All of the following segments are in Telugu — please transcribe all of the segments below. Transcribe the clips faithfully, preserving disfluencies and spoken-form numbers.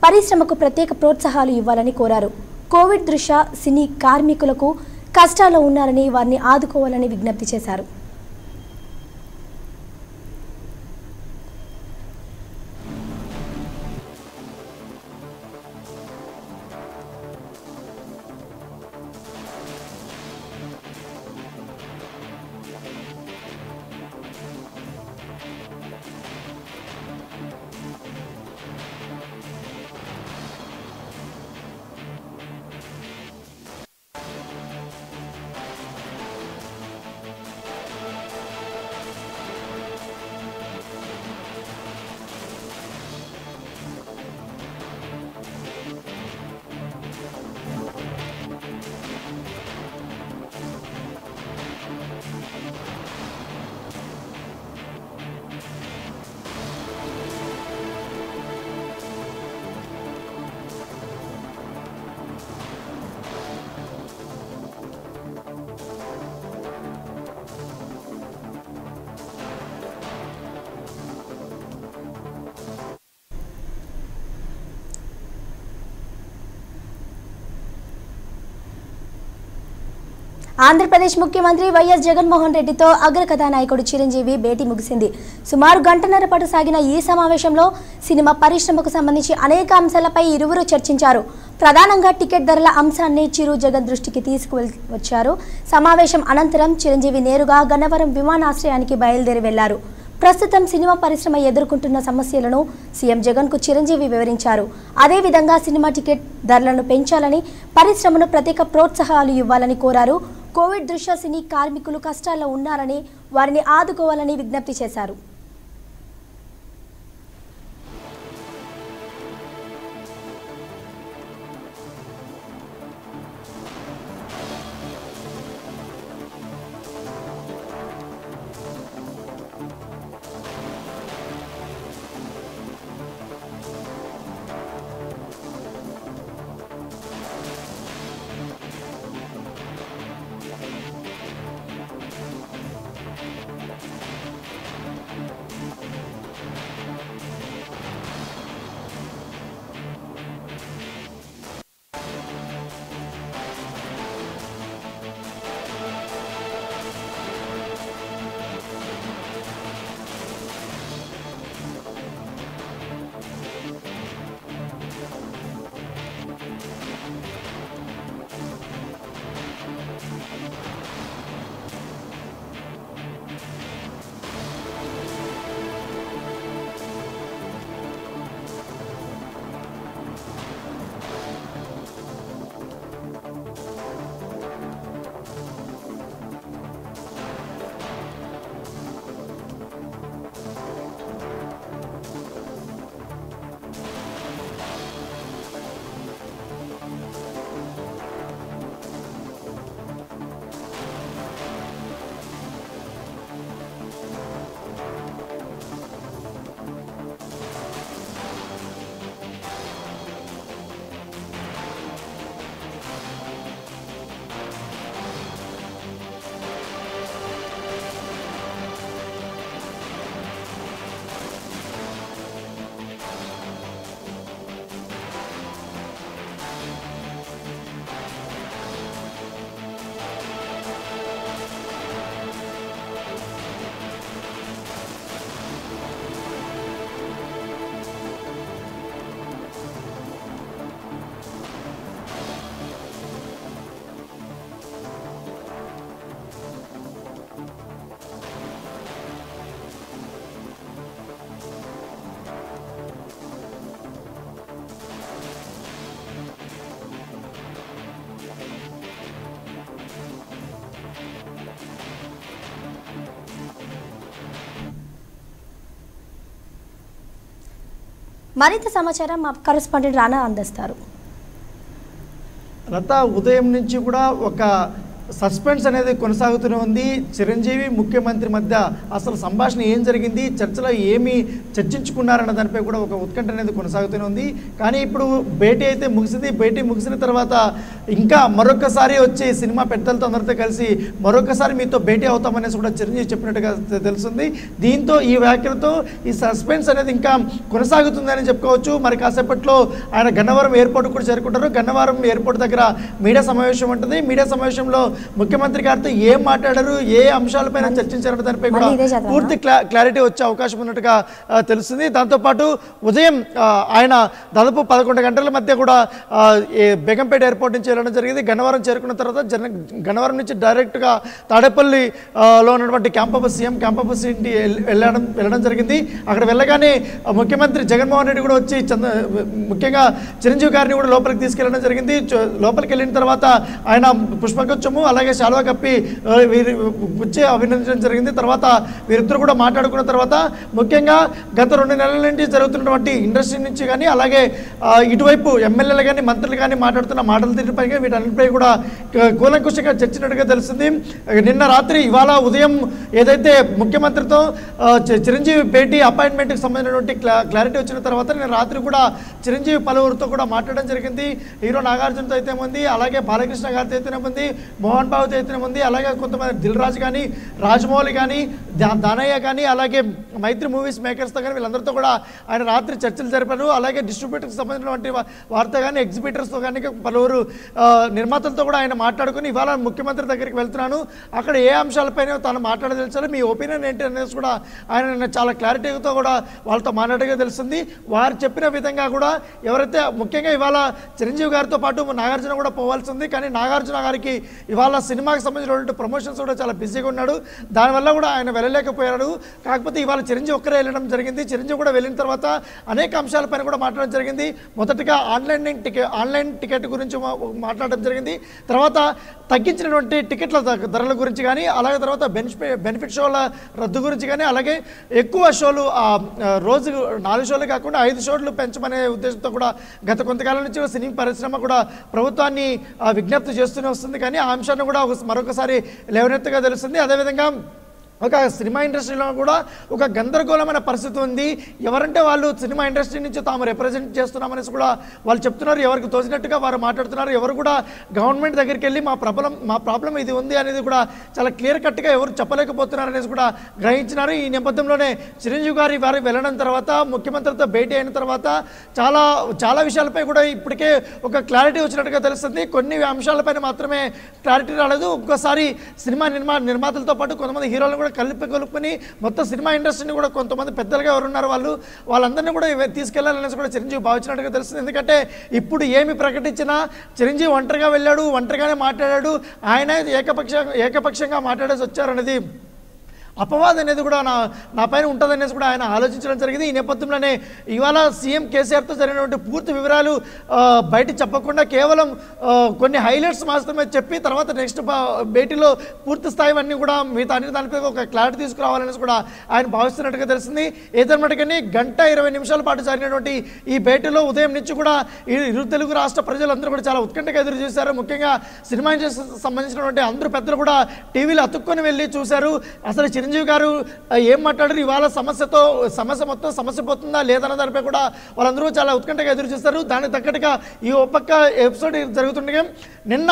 పరిశ్రమకు ప్రత్యేక ప్రోత్సాహాలు ఇవ్వాలని కోరారు. కోవిడ్ దృష్ట్యా సినీ కార్మికులకు కష్టాల్లో ఉన్నారని వారిని ఆదుకోవాలని విజ్ఞప్తి చేశారు. ఆంధ్రప్రదేశ్ ముఖ్యమంత్రి వైఎస్ జగన్మోహన్ రెడ్డితో అగ్రకథానాయకుడు చిరంజీవి భేటీ ముగిసింది. సుమారు గంటన్నర పాటు సాగిన ఈ సమావేశంలో సినిమా పరిశ్రమకు సంబంధించి అనేక అంశాలపై ఇరువురు చర్చించారు. ప్రధానంగా టికెట్ ధరల అంశాన్ని చిరు జగన్ దృష్టికి తీసుకువచ్చారు. సమావేశం అనంతరం చిరంజీవి నేరుగా గన్నవరం విమానాశ్రయానికి బయలుదేరి వెళ్లారు. ప్రస్తుతం సినిమా పరిశ్రమ ఎదుర్కొంటున్న సమస్యలను సీఎం జగన్ కు చిరంజీవి వివరించారు. అదేవిధంగా సినిమా టికెట్ ధరలను పెంచాలని, పరిశ్రమను ప్రత్యేక ప్రోత్సాహాలు ఇవ్వాలని కోరారు. కోవిడ్ దృష్ట్యా సినీ కార్మికులు కష్టాల్లో ఉన్నారని వారిని ఆదుకోవాలని విజ్ఞప్తి చేశారు. మరింత సమాచారం మా కరెస్పాండెంట్ రానా అందిస్తారు. రత ఉదయం నుంచి కూడా ఒక సస్పెన్స్ అనేది కొనసాగుతూనే ఉంది. చిరంజీవి ముఖ్యమంత్రి మధ్య అసలు సంభాషణ ఏం జరిగింది, చర్చలో ఏమి చర్చించుకున్నారన్న దానిపై కూడా ఒక ఉత్కంఠ అనేది కొనసాగుతూనే ఉంది. కానీ ఇప్పుడు భేటీ అయితే ముగిసింది. భేటీ ముగిసిన తర్వాత ఇంకా మరొకసారి వచ్చి సినిమా పెద్దలతో అందరితో కలిసి మరొకసారి మీతో భేటీ అవుతామనేసి కూడా చిరంజీవి చెప్పినట్టుగా తెలుస్తుంది. దీంతో ఈ వ్యాఖ్యలతో ఈ సస్పెన్స్ అనేది ఇంకా కొనసాగుతుందని చెప్పుకోవచ్చు. మరి కాసేపట్లో ఆయన గన్నవరం ఎయిర్పోర్ట్ కూడా చేరుకుంటారు. గన్నవరం ఎయిర్పోర్ట్ దగ్గర మీడియా సమావేశం ఉంటుంది. మీడియా సమావేశంలో ముఖ్యమంత్రి గారితో ఏం మాట్లాడారు, ఏ అంశాలపైన చర్చించారు దానిపై కూడా పూర్తి క్లారిటీ వచ్చే అవకాశం ఉన్నట్టుగా తెలుస్తుంది. దాంతోపాటు ఉదయం ఆయన దాదాపు పదకొండు గంటల మధ్య కూడా బేగంపేట ఎయిర్పోర్ట్ నుంచి వెళ్ళడం జరిగింది. గన్నవరం చేరుకున్న తర్వాత జన గన్నవరం నుంచి డైరెక్ట్గా తాడేపల్లిలో ఉన్నటువంటి క్యాంపస్ సీఎం క్యాంపస్ ఇంటి వెళ్ళడం వెళ్ళడం జరిగింది. అక్కడ వెళ్ళగానే ముఖ్యమంత్రి జగన్మోహన్ రెడ్డి కూడా వచ్చి చంద్ర ముఖ్యంగా చిరంజీవి గారిని కూడా లోపలికి తీసుకెళ్ళడం జరిగింది. లోపలికి వెళ్ళిన తర్వాత ఆయన పుష్పగుచ్చము అలాగే శాలువా కప్పి వీరి వచ్చి అభినందించడం జరిగింది. తర్వాత వీరిద్దరు కూడా మాట్లాడుకున్న తర్వాత ముఖ్యంగా గత రెండు నెలల నుంచి జరుగుతున్నటువంటి ఇండస్ట్రీ నుంచి కానీ అలాగే ఇటువైపు ఎమ్మెల్యేలు కానీ మంత్రులు కానీ మాట్లాడుతున్న మాటల తీరుపై వీటన్నిటిపై కూడా కూలంకుషంగా చర్చించినట్టుగా తెలుస్తుంది. నిన్న రాత్రి ఇవాళ ఉదయం ఏదైతే ముఖ్యమంత్రితో చిరంజీవి భేటీ అపాయింట్మెంట్కి సంబంధించినటువంటి క్లారిటీ వచ్చిన తర్వాత నిన్న రాత్రి కూడా చిరంజీవి పలువురితో కూడా మాట్లాడడం జరిగింది. హీరో నాగార్జునతో అయితే ఉంది, అలాగే బాలకృష్ణ గారితో అయితేనే ఉంది, మోహన్ బాబుతో అయితేనే ఉంది, అలాగే కొంతమంది దిల్ రాజు కానీ రాజమౌళి కానీ దానయ్య కానీ అలాగే మైత్రి మూవీస్ మేకర్స్తో కానీ వీళ్ళందరితో కూడా ఆయన రాత్రి చర్చలు జరిపారు. అలాగే డిస్ట్రిబ్యూటర్కి సంబంధించినటువంటి వార్త కానీ ఎగ్జిబిటర్స్తో కానీ పలువురు నిర్మాతలతో కూడా ఆయన మాట్లాడుకుని ఇవాళ ముఖ్యమంత్రి దగ్గరికి వెళ్తున్నాను, అక్కడ ఏ అంశాలపైన తాను మాట్లాడదలిచారు, మీ ఒపీనియన్ ఏంటి అనేసి కూడా ఆయన చాలా క్లారిటీతో కూడా వాళ్ళతో మాట్లాడగా తెలుస్తుంది. వారు చెప్పిన విధంగా కూడా ఎవరైతే ముఖ్యంగా ఇవాళ చిరంజీవి గారితో పాటు నాగార్జున కూడా పోవాల్సి ఉంది. కానీ నాగార్జున గారికి ఇవాళ సినిమాకి సంబంధించినటువంటి ప్రమోషన్స్ కూడా చాలా బిజీగా ఉన్నాడు. దానివల్ల కూడా ఆయన వెళ్ళలేకపోయాడు. కాకపోతే ఇవాళ చిరంజీవి ఒక్కరే వెళ్ళడం జరిగింది. చిరంజీవి కూడా వెళ్ళిన తర్వాత అనేక అంశాలపైన కూడా మాట్లాడడం జరిగింది. మొదటిగా ఆన్లైన్ టికెట్ ఆన్లైన్ టికెట్ గురించి మాట్లాడడం జరిగింది. తర్వాత తగ్గించినటువంటి టికెట్ల ధరల గురించి కానీ అలాగే తర్వాత బెనిఫిట్ బెనిఫిట్ షోల రద్దు గురించి కానీ అలాగే ఎక్కువ షోలు రోజు నాలుగు షోలు కాకుండా ఐదు షోలు పెంచమనే ఉద్దేశంతో కూడా గత కొంతకాలం నుంచి సినీ పరిశ్రమ కూడా ప్రభుత్వాన్ని విజ్ఞప్తి చేస్తూనే వస్తుంది. కానీ ఆ అంశాన్ని కూడా మరొకసారి లేవనెత్తగా తెలుస్తుంది. అదేవిధంగా ఒక సినిమా ఇండస్ట్రీలో కూడా ఒక గందరగోళమైన పరిస్థితి ఉంది. ఎవరంటే వాళ్ళు సినిమా ఇండస్ట్రీ నుంచి తాము రిప్రజెంట్ చేస్తున్నామనేసి కూడా వాళ్ళు చెప్తున్నారు. ఎవరికి తోచినట్టుగా వారు మాట్లాడుతున్నారు. ఎవరు కూడా గవర్నమెంట్ దగ్గరికి వెళ్ళి మా ప్రాబ్లం మా ప్రాబ్లం ఇది ఉంది అనేది కూడా చాలా క్లియర్ కట్గా ఎవరు చెప్పలేకపోతున్నారు అనేసి కూడా గ్రహించినారు. ఈ నేపథ్యంలోనే చిరంజీవి గారి వారు వెళ్ళడం తర్వాత ముఖ్యమంత్రితో భేటీ అయిన తర్వాత చాలా చాలా విషయాలపై కూడా ఇప్పటికే ఒక క్లారిటీ వచ్చినట్టుగా తెలుస్తుంది. కొన్ని అంశాలపైన మాత్రమే క్లారిటీ రాలేదు. ఒక్కసారి సినిమా నిర్మా నిర్మాతలతో పాటు కొంతమంది హీరోలు కలిపి కలుపుకొని మొత్తం సినిమా ఇండస్ట్రీని కూడా కొంతమంది పెద్దలుగా ఎవరున్నారు వాళ్ళు వాళ్ళందరినీ కూడా తీసుకెళ్లాలనేసి కూడా చిరంజీవి భావించినట్టుగా తెలుస్తుంది. ఎందుకంటే ఇప్పుడు ఏమి ప్రకటించినా చిరంజీవి ఒంటరిగా వెళ్ళాడు, ఒంటరిగానే మాట్లాడాడు, ఆయన ఏకపక్షంగా ఏకపక్షంగా మాట్లాడేసి వచ్చారనేది అపవాదం అనేది కూడా నా నా పైన ఉంటుందనేసి కూడా ఆయన ఆలోచించడం జరిగింది. ఈ నేపథ్యంలోనే ఇవాళ సీఎం కేసీఆర్తో జరిగినటువంటి పూర్తి వివరాలు బయట చెప్పకుండా కేవలం కొన్ని హైలైట్స్ మాత్రమే చెప్పి తర్వాత నెక్స్ట్ భేటీలో పూర్తి స్థాయి అన్నీ కూడా మిగతా అన్ని దానిపై ఒక క్లారిటీ తీసుకురావాలనేసి కూడా ఆయన భావిస్తున్నట్టుగా తెలిసింది. ఏదన్నమాటకని గంట ఇరవై నిమిషాల పాటు జరిగినటువంటి ఈ భేటీలో ఉదయం నుంచి కూడా ఇరు తెలుగు రాష్ట్ర ప్రజలందరూ కూడా చాలా ఉత్కంఠగా ఎదురు చూశారు. ముఖ్యంగా సినిమా ఇండస్ట్రీకి సంబంధించినటువంటి అందరూ పెద్దలు కూడా టీవీలో అతుక్కొని వెళ్ళి చూశారు. అసలు చిరంజీవి గారు ఏం మాట్లాడారు, ఇవాళ సమస్యతో సమస్య మొత్తం సమస్య పోతుందా లేదన్న దానిపై కూడా వాళ్ళందరూ చాలా ఉత్కంఠగా ఎదురు చూస్తారు. దానికి తగ్గట్టుగా ఈ ఒక్క ఎపిసోడ్ జరుగుతుండగా నిన్న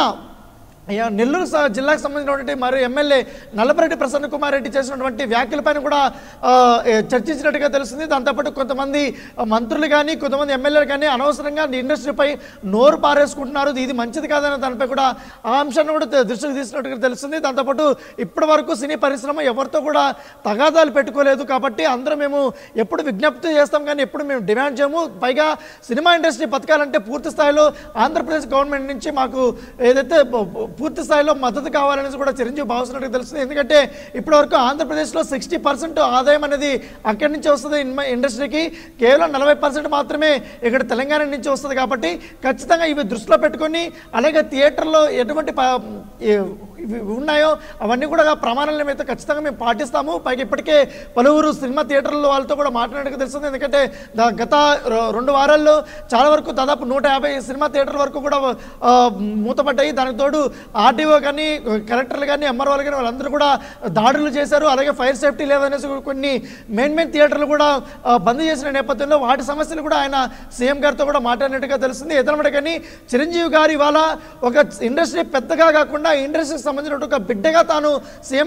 నెల్లూరు జిల్లాకు సంబంధించినటువంటి మరి ఎమ్మెల్యే నల్లపరెడ్డి ప్రసన్న కుమార్ రెడ్డి చేసినటువంటి వ్యాఖ్యలపైన కూడా చర్చించినట్టుగా తెలుస్తుంది. దాంతోపాటు కొంతమంది మంత్రులు కానీ కొంతమంది ఎమ్మెల్యేలు కానీ అనవసరంగా ఇండస్ట్రీపై నోరు పారేసుకుంటున్నారు, ఇది మంచిది కాదన్న దానిపై కూడా ఆ అంశాన్ని కూడా దృష్టికి తీసినట్టుగా తెలుస్తుంది. దాంతోపాటు ఇప్పటి వరకు సినీ పరిశ్రమ ఎవరితో కూడా తగాదాలు పెట్టుకోలేదు కాబట్టి అందరూ మేము ఎప్పుడు విజ్ఞప్తి చేస్తాం కానీ ఎప్పుడు మేము డిమాండ్ చేయము. పైగా సినిమా ఇండస్ట్రీ బతకాలంటే పూర్తి స్థాయిలో ఆంధ్రప్రదేశ్ గవర్నమెంట్ నుంచి మాకు ఏదైతే పూర్తి స్థాయిలో మద్దతు కావాలనేసి కూడా చిరంజీవి భావిస్తున్నట్టు తెలుస్తుంది. ఎందుకంటే ఇప్పటివరకు ఆంధ్రప్రదేశ్లో సిక్స్టీ పర్సెంట్ ఆదాయం అనేది అక్కడి నుంచి వస్తుంది ఇండస్ట్రీకి, కేవలం నలభై పర్సెంట్ మాత్రమే ఇక్కడ తెలంగాణ నుంచి వస్తుంది. కాబట్టి ఖచ్చితంగా ఇవి దృష్టిలో పెట్టుకొని అలాగే థియేటర్లో ఎటువంటి ఇవి ఉన్నాయో అవన్నీ కూడా ప్రమాణాలను అయితే ఖచ్చితంగా మేము పాటిస్తాము. పైగా ఇప్పటికే పలువురు సినిమా థియేటర్ల వాళ్ళతో కూడా మాట్లాడడానికి తెలుస్తుంది. ఎందుకంటే గత రెండు వారాల్లో చాలా వరకు దాదాపు నూట యాభై సినిమా థియేటర్ల వరకు కూడా మూతపడ్డాయి. దానికి తోడు ఆర్టీఓ కానీ కలెక్టర్లు కానీ ఎంఆర్ఓలు కానీ వాళ్ళందరూ కూడా దాడులు చేశారు. అలాగే ఫైర్ సేఫ్టీ లేదనేసి కొన్ని మెయిన్ మెయిన్ థియేటర్లు కూడా బంద్ చేసిన నేపథ్యంలో వాటి సమస్యలు కూడా ఆయన సీఎం గారితో కూడా మాట్లాడినట్టుగా తెలుస్తుంది. ఎదురమట కానీ చిరంజీవి గారు ఇవాళ ఒక ఇండస్ట్రీ పెద్దగా కాకుండా ఇండస్ట్రీకి సంబంధించిన ఒక బిడ్డగా తాను సీఎం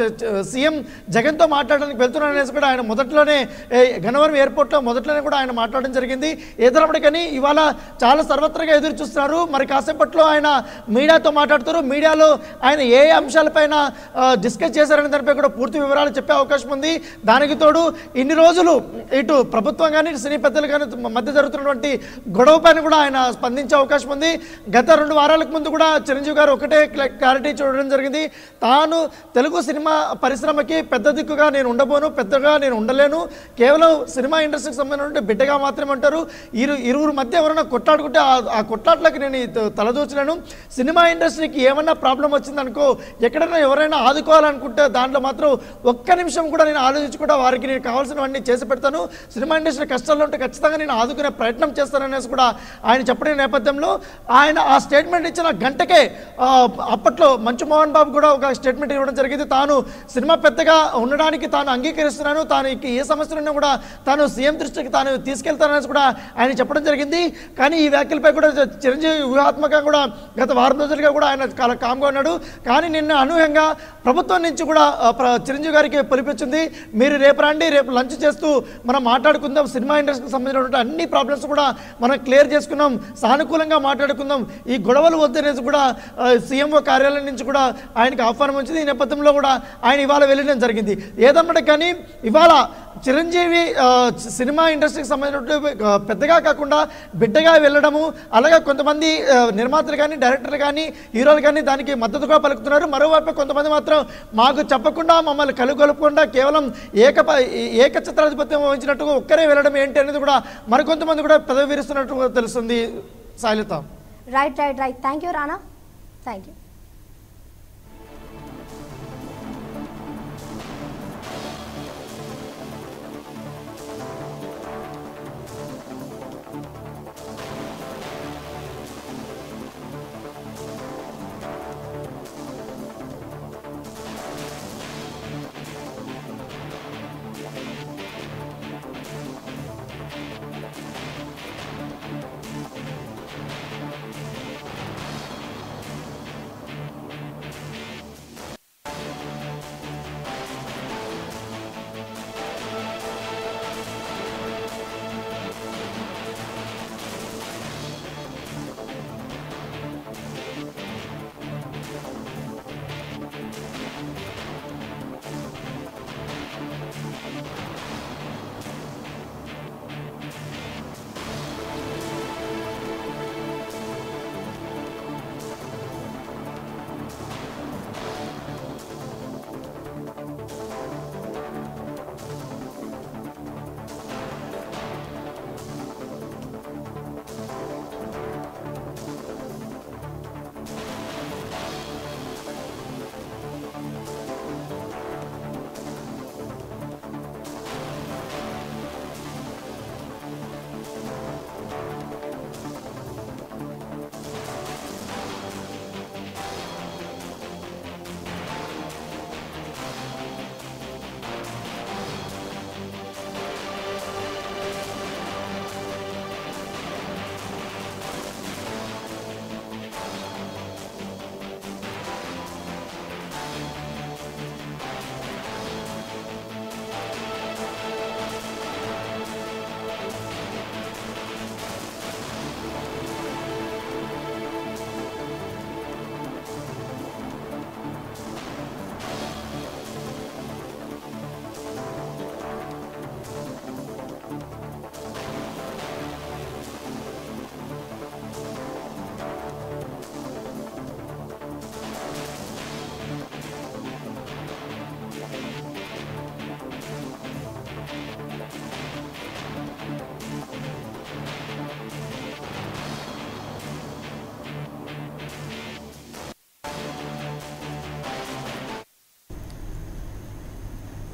సీఎం జగన్తో మాట్లాడడానికి వెళ్తున్నాను అనేసి కూడా ఆయన మొదట్లోనే గన్నవరం ఎయిర్పోర్ట్లో మొదట్లోనే కూడా ఆయన మాట్లాడడం జరిగింది. ఎదురమట కానీ ఇవాళ చాలా సర్వత్రగా ఎదురు చూస్తున్నారు. మరి కాసేపట్లో ఆయన మీడియాతో మాట్లాడుతారు. మీడియాలో ఆయన ఏ అంశాలపైన డిస్కస్ చేశారనే దానిపై కూడా పూర్తి వివరాలు చెప్పే అవకాశం ఉంది. దానికి తోడు ఇన్ని రోజులు ఇటు ప్రభుత్వం కానీ సినీ పెద్దలు కానీ మధ్య జరుగుతున్నటువంటి గొడవ పైన కూడా ఆయన స్పందించే అవకాశం ఉంది. గత రెండు వారాలకు ముందు కూడా చిరంజీవి గారు ఒకటే క్లారిటీ చూడడం జరిగింది. తాను తెలుగు సినిమా పరిశ్రమకి పెద్ద దిక్కుగా నేను ఉండబోను, పెద్దగా నేను ఉండలేను, కేవలం సినిమా ఇండస్ట్రీకి సంబంధించిన బిడ్డగా మాత్రమే అంటారు. ఇరు ఇరువురు మధ్య ఎవరైనా కొట్లాడుకుంటే ఆ కొట్లాట్లకి నేను తలదూచలేను. సినిమా ఇండస్ట్రీకి ఏమన్నా ప్రాబ్లం వచ్చిందనుకో, ఎక్కడైనా ఎవరైనా ఆదుకోవాలనుకుంటే దాంట్లో మాత్రం ఒక్క నిమిషం కూడా నేను ఆలోచించుకుంటా వారికి నేను కావాల్సినవన్నీ చేసి పెడతాను. సినిమా ఇండస్ట్రీ కష్టాల్లో ఉంటే ఖచ్చితంగా నేను ఆదుకునే ప్రయత్నం చేస్తాననేసి కూడా ఆయన చెప్పిన నేపథ్యంలో ఆయన ఆ స్టేట్మెంట్ ఇచ్చిన గంటకే అప్పట్లో మంచు మోహన్ బాబు కూడా ఒక స్టేట్మెంట్ ఇవ్వడం జరిగింది. తాను సినిమా పెద్దగా ఉండడానికి తాను అంగీకరిస్తున్నాను, తాను ఏ సమస్యలున్నా కూడా తాను సీఎం దృష్టికి తాను తీసుకెళ్తాననేసి కూడా ఆయన చెప్పడం జరిగింది. కానీ ఈ వ్యాఖ్యలపై కూడా చిరంజీవి వ్యూహాత్మకంగా కూడా గత వారం రోజులుగా కూడా ఆయన చాలా కామ్గా ఉన్నాడు. కానీ నిన్న అనూహ్యంగా ప్రభుత్వం నుంచి కూడా చిరంజీవి గారికి పిలిపించింది. మీరు రేపు రండి, రేపు లంచ్ చేస్తూ మనం మాట్లాడుకుందాం, సినిమా ఇండస్ట్రీకి సంబంధించినటువంటి అన్ని ప్రాబ్లమ్స్ కూడా మనం క్లియర్ చేసుకుందాం, సానుకూలంగా మాట్లాడుకుందాం, ఈ గొడవలు వద్దనేసి కూడా సీఎంఓ కార్యాలయం నుంచి కూడా ఆయనకి ఆహ్వానం వచ్చింది. ఈ నేపథ్యంలో కూడా ఆయన ఇవాళ వెళ్ళడం జరిగింది. ఏదన్నమాట కానీ ఇవాళ చిరంజీవి సినిమా ఇండస్ట్రీకి సంబంధించినటువంటి పెద్దగా కాకుండా బిడ్డగా వెళ్ళడము, అలాగే కొంతమంది నిర్మాతలు కానీ డైరెక్టర్లు కానీ హీరోలు కానీ దానికి మద్దతుగా పలుకుతున్నారు. మరోవైపు కొంతమంది మాత్రం మాకు చెప్పకుండా మమ్మల్ని కలుగొలుపకుండా కేవలం ఏక ఏకఛత్రాధిపత్యం వహించినట్టుగా ఒక్కరే వెళ్ళడం ఏంటి అనేది కూడా మరికొంతమంది కూడా పెదవి విరుస్తున్నట్టు తెలుస్తుంది. Sailatha. Right right right thank you Rana, thank you.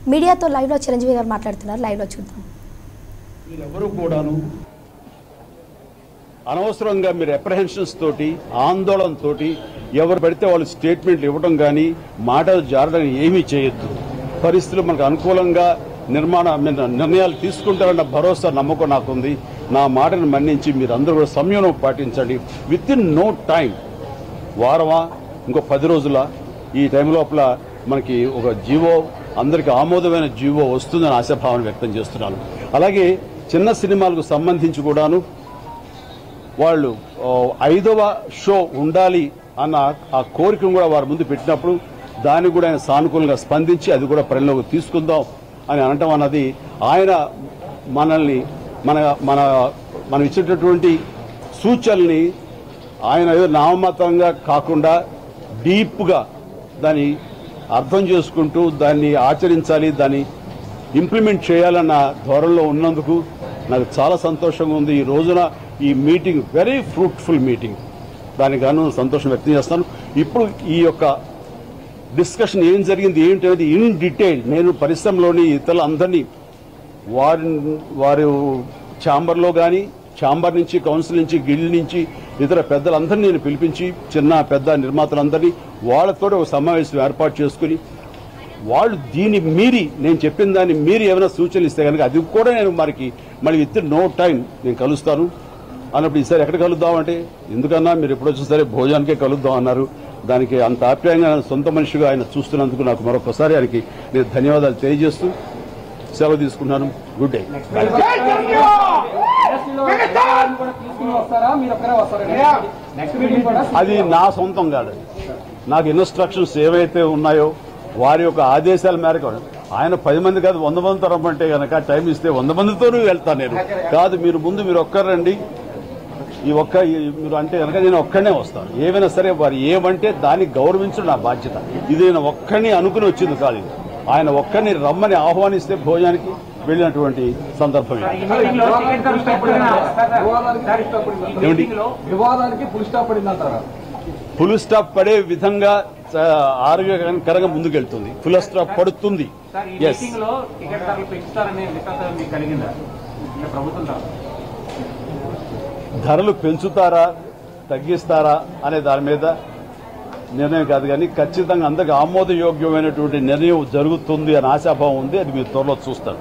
మీడియాతో లైవ్లో చిరంజీవి గారు మాట్లాడుతున్నారు. లైవ్లో చూద్దాం. మీరెవరూ కూడాను అనవసరంగా మీరు అప్రహెన్షన్స్ తోటి ఆందోళనతో ఎవరు పడితే వాళ్ళు స్టేట్మెంట్లు ఇవ్వడం కానీ మాటలు జారడం ఏమీ చేయొద్దు. పరిస్థితులు మనకు అనుకూలంగా నిర్మాణ నిర్ణయాలు తీసుకుంటారన్న భరోసా నమ్మకం నాకుంది. నా మాటను మన్నించి మీరు అందరూ కూడా సంయమనం పాటించండి. విత్ ఇన్ నో టైం, వారమా ఇంకో పది రోజుల ఈ టైం లోపల మనకి ఒక జీవో, అందరికీ ఆమోదమైన జీవో వస్తుందని ఆశాభావం వ్యక్తం చేస్తున్నాను. అలాగే చిన్న సినిమాలకు సంబంధించి కూడాను వాళ్ళు ఐదవ షో ఉండాలి అన్న ఆ కోరికను కూడా వారి ముందు పెట్టినప్పుడు దానికి కూడా ఆయన సానుకూలంగా స్పందించి అది కూడా పరిణలోకి తీసుకుందాం అని అనటం అన్నది ఆయన మనల్ని మన మన మనం ఇచ్చేటటువంటి సూచనల్ని ఆయన ఏదో నామమాత్రంగా కాకుండా డీప్గా దాన్ని అర్థం చేసుకుంటూ దాన్ని ఆచరించాలి, దాన్ని ఇంప్లిమెంట్ చేయాలన్న ధోరణిలో ఉన్నందుకు నాకు చాలా సంతోషంగా ఉంది. ఈ రోజున ఈ మీటింగ్ వెరీ ఫ్రూట్ఫుల్ మీటింగ్, దానికి గాను సంతోషం వ్యక్తం చేస్తాను. ఇప్పుడు ఈ యొక్క డిస్కషన్ ఏం జరిగింది ఏంటి అనేది ఇన్ డీటెయిల్ నేను పరిశ్రమలోని ఇతరులందరినీ వారి వారి ఛాంబర్లో కానీ ఛాంబర్ నుంచి, కౌన్సిల్ నుంచి, గిల్డ్ నుంచి ఇతర పెద్దలందరినీ నేను పిలిపించి చిన్న పెద్ద నిర్మాతలందరినీ వాళ్ళతో ఒక సమావేశం ఏర్పాటు చేసుకుని వాళ్ళు దీన్ని మీరి నేను చెప్పిన దాన్ని మీరి ఏమైనా సూచనలు ఇస్తే కనుక అది కూడా నేను మనకి మళ్ళీ విత్ నో టైం నేను కలుస్తాను అన్నప్పుడు ఈసారి ఎక్కడ కలుద్దామంటే ఎందుకన్నా మీరు ఎప్పుడు వచ్చినా సరే భోజనానికే కలుద్దాం అన్నారు. దానికి అంత ఆప్యాయంగా సొంత మనిషిగా ఆయన చూస్తున్నందుకు నాకు మరొకసారి ఆయనకి నేను ధన్యవాదాలు తెలియజేస్తూ సెలవు తీసుకున్నాను. Good day. అది నా సొంతం కాదు, నాకు ఇన్స్ట్రక్షన్స్ ఏవైతే ఉన్నాయో వారి యొక్క ఆదేశాల మేరకు ఆయన పది మంది కాదు వంద మందితో రమ్మంటే కనుక టైం ఇస్తే వంద మందితోనూ వెళ్తాను నేను. కాదు మీరు ముందు మీరు ఒక్కరండి ఈ ఒక్క మీరు అంటే కనుక నేను ఒక్కడనే వస్తాను. ఏమైనా సరే వారు ఏమంటే దాన్ని గౌరవించడం నా బాధ్యత. ఇది నేను ఒక్కడిని అనుకుని వచ్చింది కాదు, ఆయన ఒక్కరిని రమ్మని ఆహ్వానిస్తే భోజనానికి వెళ్ళినటువంటి సందర్భం. ఫుల్ స్టాప్ పడే విధంగా ఆరోగ్యకరంగా ముందుకెళ్తుంది. ఫుల్ స్టాప్ పడుతుంది. ధరలు పెంచుతారా తగ్గిస్తారా అనే దాని మీద నిర్ణయం కాదు, కానీ ఖచ్చితంగా అందరికి ఆమోదయోగ్యమైనటువంటి నిర్ణయం జరుగుతుంది అని ఆశాభావం ఉంది. అది మీరు త్వరలో చూస్తారు.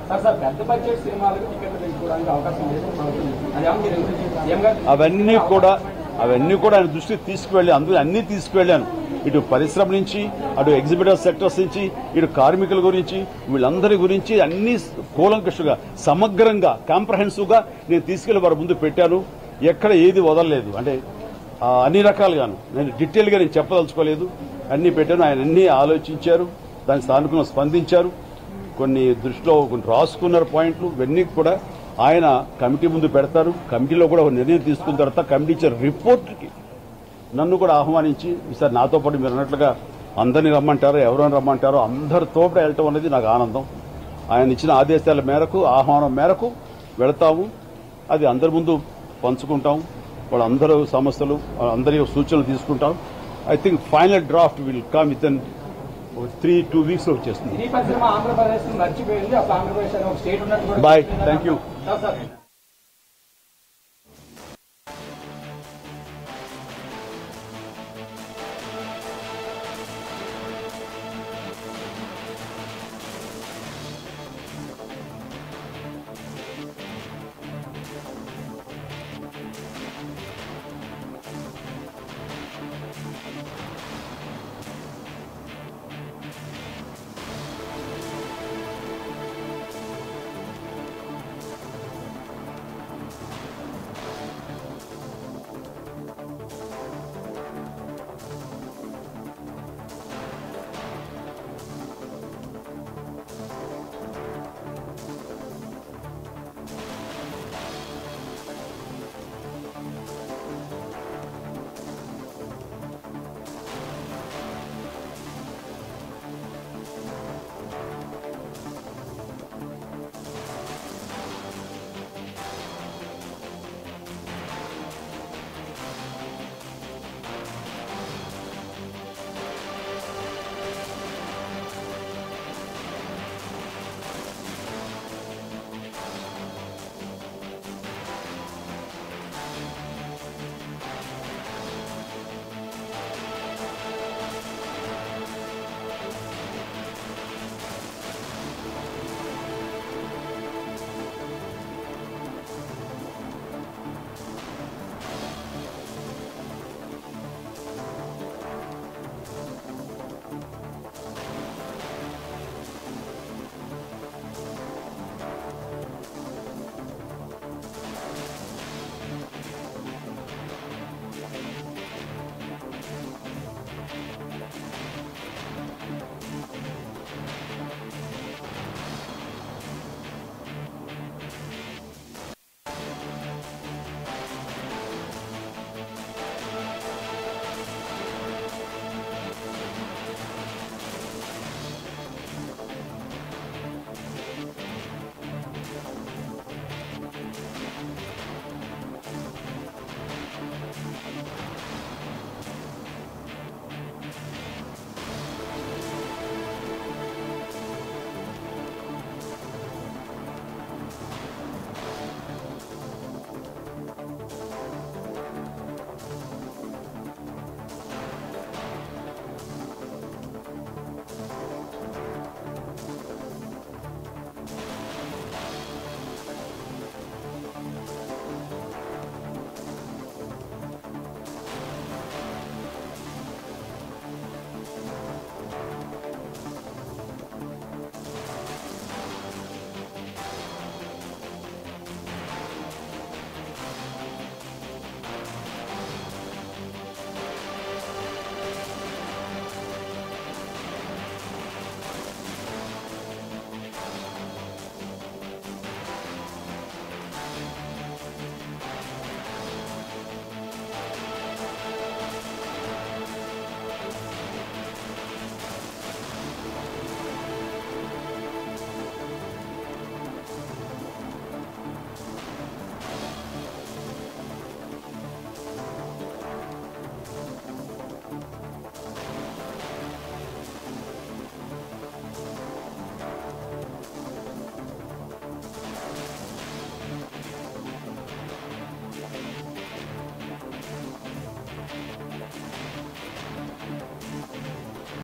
అవన్నీ కూడా అవన్నీ కూడా ఆయన దృష్టికి తీసుకువెళ్ళి అందులో అన్ని తీసుకువెళ్ళాను. ఇటు పరిశ్రమ నుంచి, అటు ఎగ్జిబిటర్ సెక్టర్స్ నుంచి, ఇటు కార్మికుల గురించి, వీళ్ళందరి గురించి అన్ని కూలంకషంగా సమగ్రంగా కాంప్రహెన్సివ్ గా నేను తీసుకెళ్లి వారి ముందు పెట్టాను. ఎక్కడ ఏది వదలలేదు. అంటే అన్ని రకాలుగాను నేను డీటెయిల్ గా నేను చెప్పదలుచుకోలేదు. అన్ని పెట్టాను. ఆయన అన్ని ఆలోచించారు, దానికి సానుకూలంగా స్పందించారు. కొన్ని దృష్టిలో కొన్ని రాసుకున్నారు పాయింట్లు. ఇవన్నీ కూడా ఆయన కమిటీ ముందు పెడతారు. కమిటీలో కూడా ఒక నిర్ణయం తీసుకున్న తర్వాత కమిటీ ఇచ్చే రిపోర్ట్కి నన్ను కూడా ఆహ్వానించి ఈసారి నాతో పాటు మీరు అన్నట్లుగా అందరినీ రమ్మంటారో ఎవరైనా రమ్మంటారో అందరితో కూడా వెళ్ళటం అనేది నాకు ఆనందం. ఆయన ఇచ్చిన ఆదేశాల మేరకు, ఆహ్వానం మేరకు వెళతాము. అది అందరి ముందు పంచుకుంటాం. వాళ్ళందరూ సమస్యలు అందరి సూచనలు తీసుకుంటాం. I think final draft will come within three two weeks లో వచ్చేస్తుంది. Bye, thank you.